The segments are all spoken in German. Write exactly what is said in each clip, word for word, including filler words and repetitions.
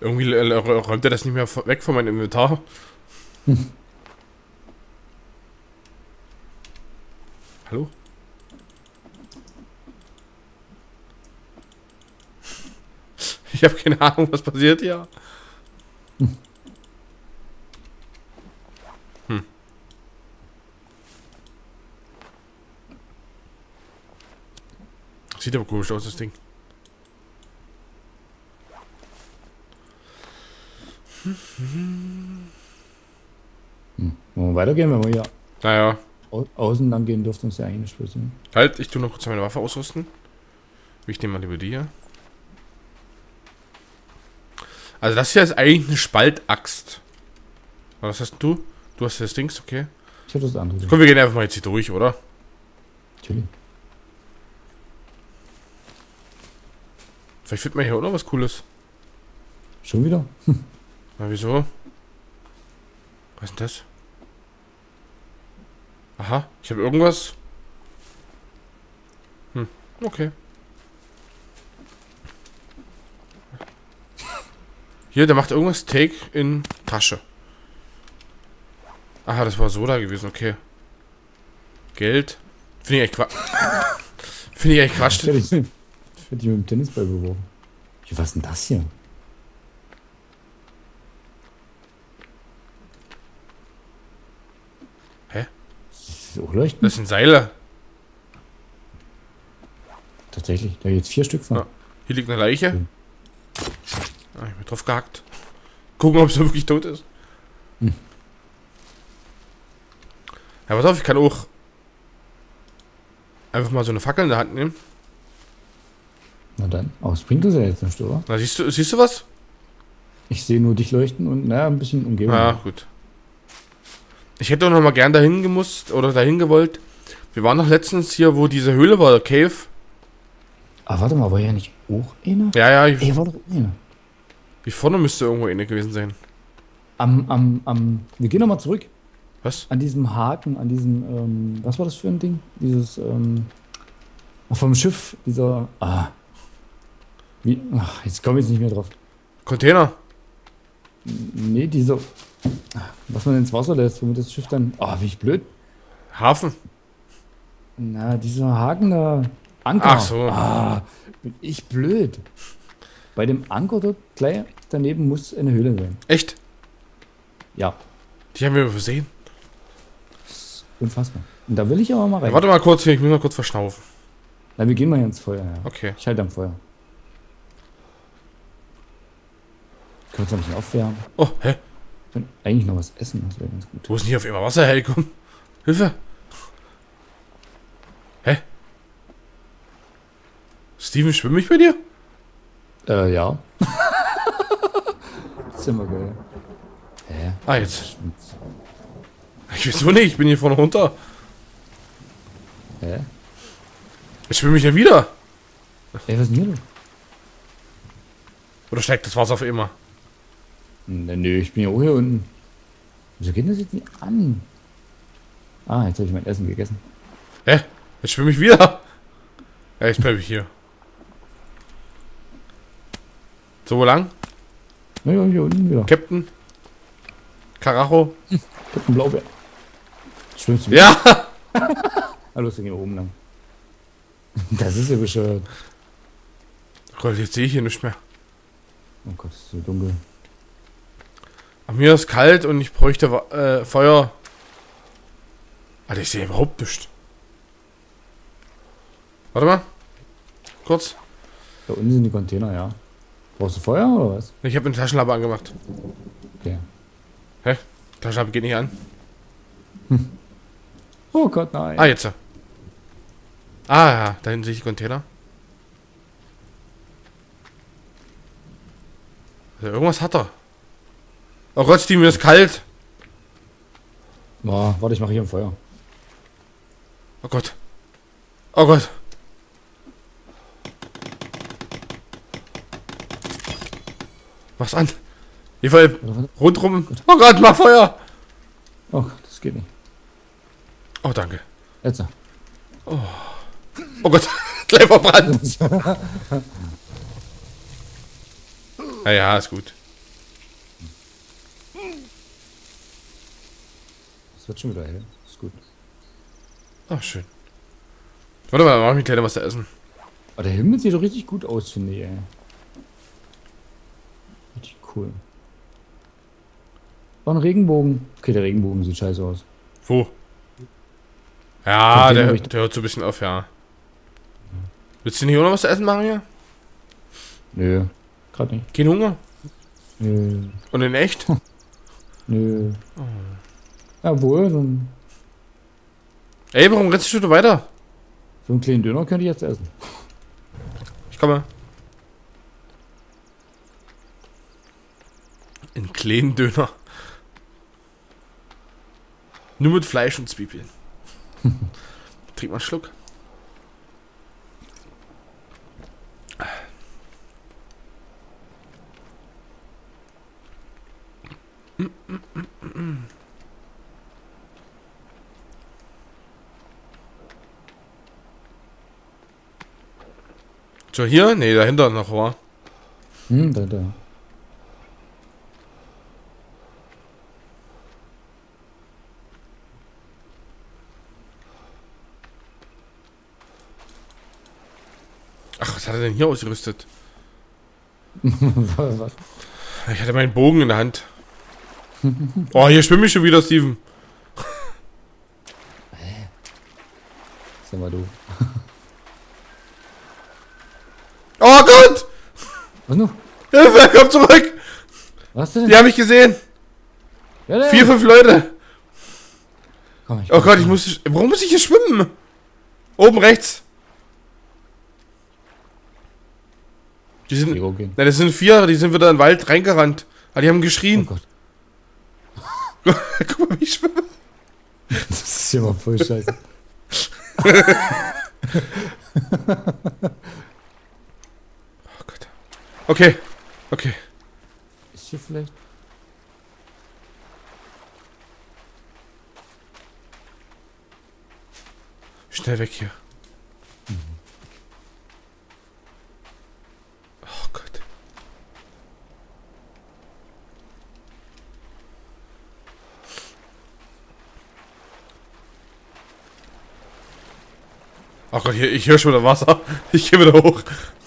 Irgendwie äh, räumt er das nicht mehr weg von meinem Inventar. Hm. Hallo? Ich habe keine Ahnung, was passiert hier. Hm. Hm. Sieht aber komisch aus, das Ding. Hm. Wollen wir weitergehen, wenn wir hier naja. au außen lang gehen, dürfte uns ja eigentlich nicht passieren. Halt, ich tue noch kurz meine Waffe ausrüsten. Ich nehme mal lieber die hier. Also das hier ist eigentlich eine Spaltaxt. Was hast du? Du hast das Dings, okay. Ich habe das andere. Komm, wir gehen einfach mal jetzt hier durch, oder? Natürlich. Vielleicht findet man hier auch noch was Cooles. Schon wieder? Na, wieso? Was ist denn das? Aha, ich habe irgendwas. Hm, okay. Hier, der macht irgendwas Take in Tasche. Aha, das war Soda gewesen, okay. Geld. Finde ich echt Quatsch. Finde ich echt Quatsch. Ich hätte dich mit dem Tennisball beworfen. Was ist denn das hier? Hä? So leuchten? Das sind Seile. Tatsächlich, da jetzt vier Stück von. Ja. Hier liegt eine Leiche. Hm. Ah, ich bin drauf gehackt. Gucken, ob es wirklich tot ist. Hm. Ja, pass auf, ich kann auch einfach mal so eine Fackel in der Hand nehmen. Na dann. Aber es bringt uns ja jetzt nicht, oder? Na, siehst du, siehst du was? Ich sehe nur dich leuchten und naja, ein bisschen Umgebung. Ja, gut. Ich hätte auch noch mal gern dahin gemusst oder dahin gewollt. Wir waren noch letztens hier, wo diese Höhle war, der Cave. Ah, warte mal, war ja nicht auch eine? Ja, ja. Ich, Ey, war doch eine. Hier vorne müsste irgendwo eine gewesen sein. Am, am, am, wir gehen nochmal zurück. Was? An diesem Haken, an diesem, ähm, was war das für ein Ding? Dieses, ähm, vom Schiff, dieser, ah. Wie, ach, jetzt komme ich jetzt nicht mehr drauf. Container? Nee, dieser, was man ins Wasser lässt, womit das Schiff dann, ah, wie ich blöd. Hafen? Na, dieser Haken da, Anker. Ach so. Ah, bin ich blöd. Bei dem Anker dort gleich daneben muss eine Höhle sein. Echt? Ja. Die haben wir übersehen. Unfassbar. Und da will ich aber mal rein. Ja, warte mal kurz, ich muss mal kurz verschnaufen. Na, wir gehen mal hier ins Feuer, ja. Okay. Ich halte am Feuer. Können wir uns ein bisschen aufwärmen? Oh, hä? Wir können eigentlich noch was essen, das wäre ganz gut. Wo ist denn hier auf einmal Wasser hergekommen? Hilfe! Hä? Steven, schwimme ich bei dir? Äh, ja. Das ist immer geil. Hä? Ah, jetzt. Ich weiß so nicht, ich bin hier vorne runter. Hä? Jetzt schwimme ich ja wieder. Ey, was ist denn hier? Oder steigt das Wasser auf immer? Na, nö, ich bin ja auch hier unten. Wieso geht das jetzt nicht an? Ah, jetzt habe ich mein Essen gegessen. Hä? Jetzt schwimme ich wieder. Ja, jetzt bleibe ich hier. So, wo lang? Na ja, hier unten wieder. Captain? Karacho? Captain Blaubeer. Schwimmst du wieder? Ja! Hallo, ist hier oben lang. Das ist ja bescheuert. Gott, jetzt sehe ich hier nicht mehr. Oh Gott, ist so dunkel. Aber mir ist kalt und ich bräuchte äh, Feuer. Alter, ich sehe überhaupt nichts. Warte mal. Kurz. Da unten sind die Container, ja. Brauchst du Feuer oder was? Ich habe eine Taschenlampe angemacht. Okay. Hä? Taschenlampe geht nicht an. Hm. Oh Gott, nein. Ah, jetzt. Ah, ja, da hinten sehe ich die Container. Also irgendwas hat er. Oh Gott, Steven, mir ist kalt. Oh, warte, ich mache hier ein Feuer. Oh Gott. Oh Gott. Mach's an. Hier voll rundrum. Oh Gott, mach Feuer. Oh Gott, das geht nicht. Oh, danke. Jetzt. Oh, oh Gott, gleich verbrannt. Ja, ja, ist gut. Es wird schon wieder hell. Ist gut. Ach, schön. Warte mal, mach ich mir gleich noch was zu essen. Aber der Himmel sieht doch richtig gut aus, finde ich, ey. Richtig cool. Oh, ein Regenbogen. Okay, der Regenbogen sieht scheiße aus. Wo? Ja, Von dem der, hab ich- der hört so ein bisschen auf, ja. Willst du nicht auch noch was zu essen machen hier? Nö. Gerade nicht. Kein Hunger? Nö. Und in echt? Nö. Jawohl, so, ein, Ey, warum rennst du schon weiter? so einen kleinen Döner könnte ich jetzt essen. Ich komme. Ein kleinen Döner. Nur mit Fleisch und Zwiebeln. Trink mal einen Schluck. So, hier? Nee, dahinter noch, war. Hm, da, da. Ach, was hat er denn hier ausgerüstet? Was? Ich hatte meinen Bogen in der Hand. Oh, hier schwimme ich schon wieder, Steven. Sag mal du. Oh Gott! Was noch? Hilfe, komm zurück! Was denn? Die haben mich gesehen. Ja, der- Vier, fünf Leute. Komm, ich Oh Gott, ich muss... Warum muss ich hier schwimmen? Oben rechts. Die sind... Gehen. Nein, das sind vier, die sind wieder in den Wald reingerannt. Aber die haben Oh geschrien. Gott. Guck mal, wie ich schwimme. Das ist ja mal voll scheiße. Oh Gott. Okay. Okay. Ist hier vielleicht? Schnell weg hier. Oh Gott. Oh Gott, hier, ich höre schon wieder Wasser. Ich gehe wieder hoch.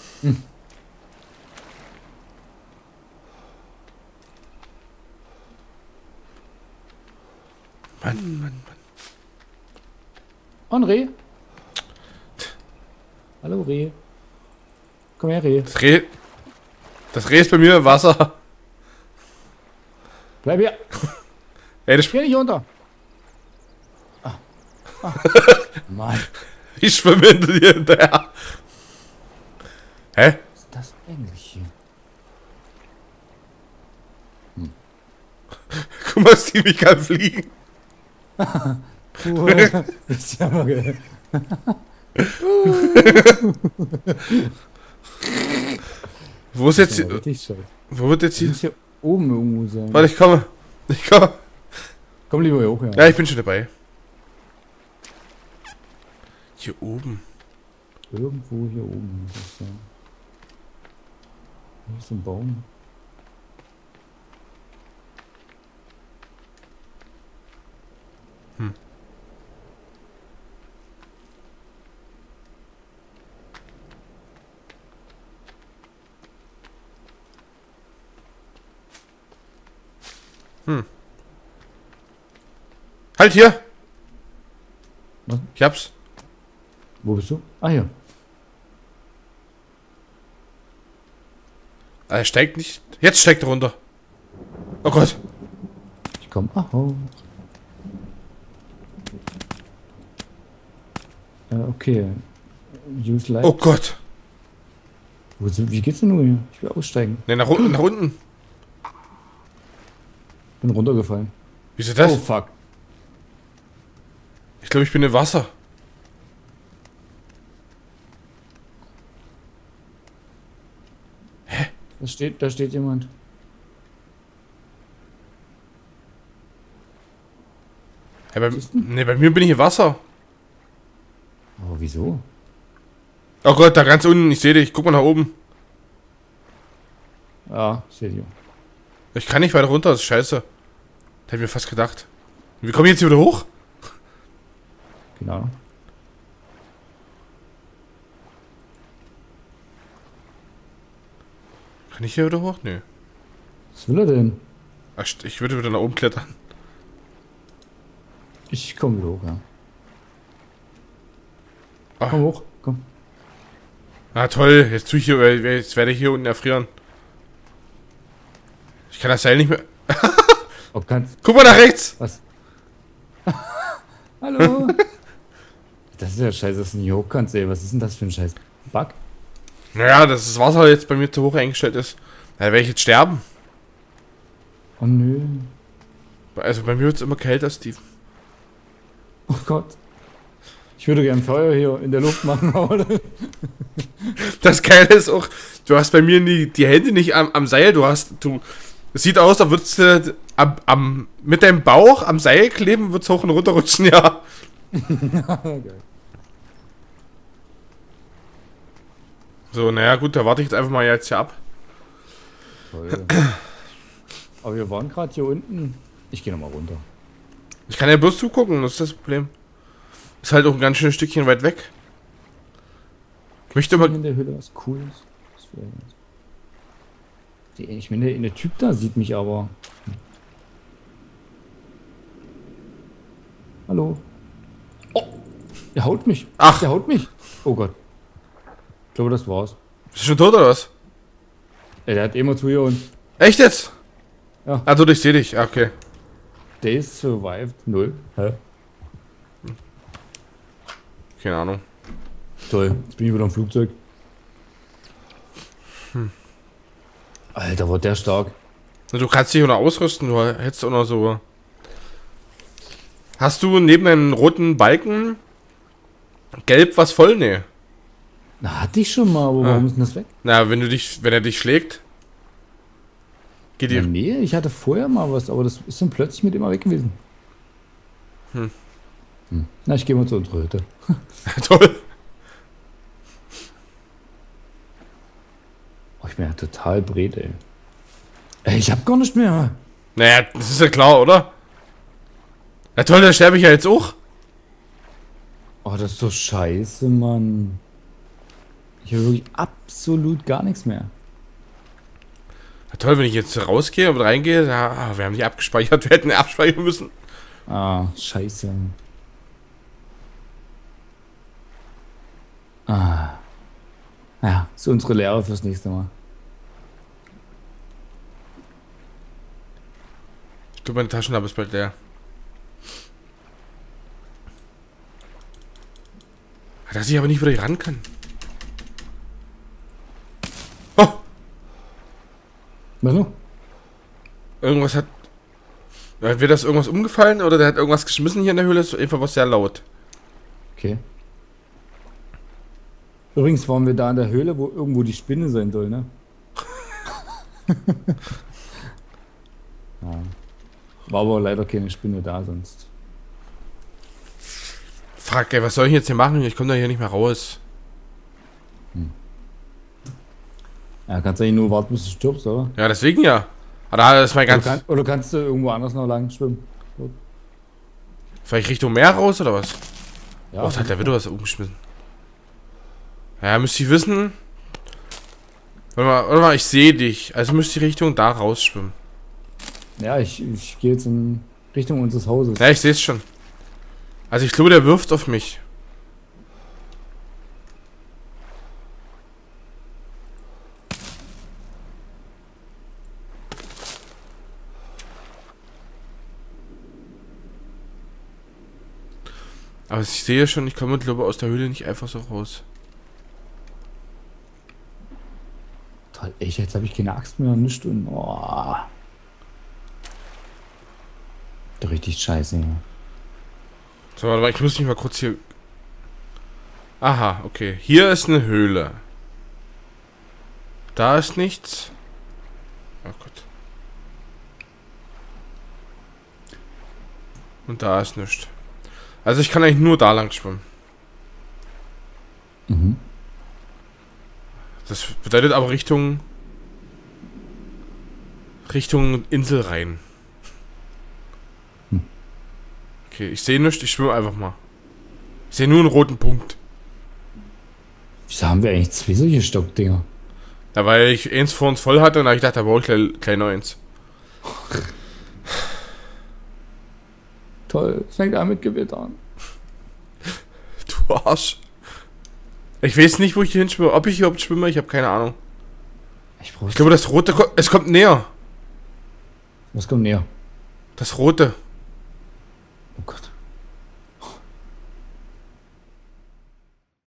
Mann, Mann, Mann. Oh, ein Reh. Hallo Reh. Komm her, Reh. Das Reh. Das Reh ist bei mir im Wasser. Bleib hier. Ey, das Geh nicht runter. Ah. Ah. Mann. Ich schwimme hinter dir hinterher. Hä? Was ist das eigentlich hier? Guck mal, Steve, ich kann fliegen. Cool. Das ist ja mal geil. Wo ist jetzt Ja, hier? richtig scheiße. Wo wird jetzt Das hier? muss hier oben irgendwo sein. Warte, ich komme. Ich komme. Komm lieber hier hoch, ja. Ja, ich bin schon dabei. Hier oben. Irgendwo hier oben muss das sein. Hier ist ein Baum. Hm. Hm. Halt hier! Was? Ich hab's. Wo bist du? Ah, hier. Er steigt nicht. Jetzt steigt er runter. Oh Gott. Ich komm. Aho. Äh, okay. Use light. Oh Gott. Wo sind, wie geht's denn nur hier? Ich will aussteigen. Ne, nach unten, nach unten. Bin runtergefallen. Wieso das? Oh, fuck. Ich glaube, ich bin im Wasser. Da steht, da steht jemand. Ja, bei, Siehst du? ne, bei mir bin ich im Wasser. Oh, wieso? Oh Gott, da ganz unten. Ich sehe dich. Guck mal nach oben. Ja, seht ihr. Ich kann nicht weiter runter. Das ist scheiße. Das hab ich mir fast gedacht. Wir kommen jetzt hier wieder hoch? Genau. Kann ich hier wieder hoch? Nö. Was will er denn? Ach, ich würde wieder nach oben klettern. Ich komme wieder hoch, ja. Ach. Komm hoch, komm. Ah, toll. Jetzt, tue ich hier, jetzt werde ich hier unten erfrieren. Ich kann das Seil nicht mehr... Oh, kannst. Guck mal nach rechts! Was? Hallo? Das ist ja scheiße, dass du nicht hoch kannst, ey. Was ist denn das für ein scheiß Bug? Naja, dass das Wasser jetzt bei mir zu hoch eingestellt ist. Da werde ich jetzt sterben. Oh nö. Also bei mir wird es immer kälter, Steve. Oh Gott. Ich würde gern Feuer hier in der Luft machen, oder? Das Geile ist auch, du hast bei mir die, die Hände nicht am, am Seil, du hast, du, es sieht aus, da würdest du am, am, mit deinem Bauch am Seil kleben, wird's hoch und runter rutschen, ja. Geil. So, naja, gut, da warte ich jetzt einfach mal jetzt hier ab. Toll. Aber wir waren gerade hier unten. Ich gehe nochmal runter. Ich kann ja bloß zugucken, das ist das Problem. Ist halt auch ein ganz schönes Stückchen weit weg. Ich möchte mal... In der Höhle was Cooles. Das wär ganz- Die- Ich meine, der, der Typ da sieht mich aber. Hm. Hallo. Oh, der haut mich. Ach. Der haut mich. Oh Gott. Ich glaube, das war's. Bist du schon tot oder was? Ey, der hat immer zu hier und Echt jetzt? Ja. Ah, du, ich seh dich. Ah, okay. Days survived. Null. Hä? Keine Ahnung. Toll. Jetzt bin ich wieder im Flugzeug. Hm. Alter, war der stark. Na, du kannst dich auch noch ausrüsten, du hättest auch noch so... Hast du neben einem roten Balken gelb was voll? Nee. Na, hatte ich schon mal, aber Ah. warum ist denn das weg? Na, wenn du dich, wenn er dich schlägt, geht Ja, die. nee, ich hatte vorher mal was, aber das ist dann plötzlich mit immer weg gewesen. Hm. Hm. Na, ich gehe mal zu unserer Hütte. Toll. Oh, ich bin ja total bret, ey. Ey, ich hab gar nicht mehr. Naja, das ist ja klar, oder? Na toll, dann sterbe ich ja jetzt auch. Oh, das ist so scheiße, Mann. Ich habe wirklich absolut gar nichts mehr. Na toll, wenn ich jetzt rausgehe und reingehe, ja, wir haben die abgespeichert, wir hätten abspeichern müssen. Ah, scheiße. Ah. Ja, das ist unsere Lehre fürs nächste Mal. Ich glaube, meine Taschenlampe ist bald leer. Dass ich aber nicht wieder ran kann. Oh! Was noch? Irgendwas hat... Wird das irgendwas umgefallen oder der hat irgendwas geschmissen hier in der Höhle? Das ist einfach was sehr laut. Okay. Übrigens waren wir da in der Höhle, wo irgendwo die Spinne sein soll, ne? Ja. War aber leider keine Spinne da, sonst. Fuck, ey, was soll ich jetzt hier machen? Ich komme da hier nicht mehr raus. Ja, kannst du eigentlich nur warten, bis du stirbst, oder? Ja, deswegen ja. Aber da ist mein Oder, ganz... kann, oder kannst du irgendwo anders noch lang schwimmen? Vielleicht Richtung Meer raus oder was? Ja, Oh, was hat der wieder was umgeschmissen? Ja, müsste ich wissen. Warte mal, warte mal, ich sehe dich. Also müsste ich Richtung da rausschwimmen. ja ich, ich gehe jetzt in Richtung unseres Hauses. Ja, ich sehe es schon. Also ich glaube, der wirft auf mich. Aber ich sehe schon, ich komme, glaube aus der Höhle nicht einfach so raus. Toll, echt, jetzt habe ich keine Axt mehr und nichts und. Oh. Doch richtig scheiße. Ja. So, warte mal, ich muss mich mal kurz hier... Aha, okay. Hier ist eine Höhle. Da ist nichts. Oh Gott. Und da ist nichts. Also ich kann eigentlich nur da lang schwimmen. Mhm. Das bedeutet aber Richtung... Richtung Insel rein. Hm. Okay, ich sehe nichts, ich schwimme einfach mal. Ich sehe nur einen roten Punkt. Wieso haben wir eigentlich zwei solche Stockdinger? Ja, weil ich eins vor uns voll hatte und da hab ich dachte, da brauche ich gleich, gleich noch eins. Toll, es fängt an mit Gewitter an. Du Arsch. Ich weiß nicht, wo ich hier hinschwimme. Ob ich überhaupt schwimme, ich habe keine Ahnung. Ich, brauch Ich glaube, das rote, ko- es kommt näher. Was kommt näher? Das rote. Oh Gott.